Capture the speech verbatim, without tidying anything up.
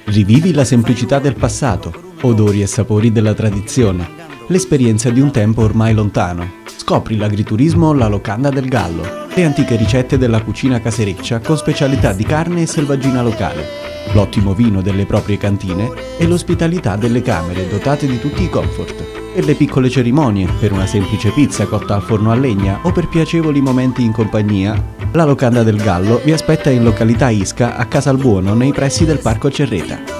Rivivi la semplicità del passato, odori e sapori della tradizione, l'esperienza di un tempo ormai lontano. Scopri l'agriturismo La Locanda del Gallo, le antiche ricette della cucina casereccia con specialità di carne e selvaggina locale, l'ottimo vino delle proprie cantine e l'ospitalità delle camere dotate di tutti i comfort. Per le piccole cerimonie, per una semplice pizza cotta al forno a legna o per piacevoli momenti in compagnia, La Locanda del Gallo vi aspetta in località Isca a Casalbuono nei pressi del Parco Cerreta.